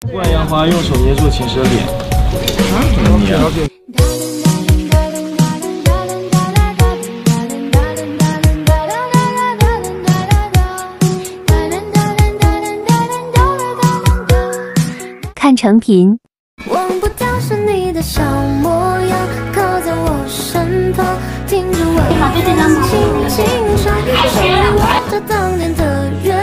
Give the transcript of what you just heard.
万杨花用手捏住秦时的脸。怎么捏啊？ 看成品。 忘不掉是你的小模样，靠在我身旁，听着我轻轻说，手里握着当年的月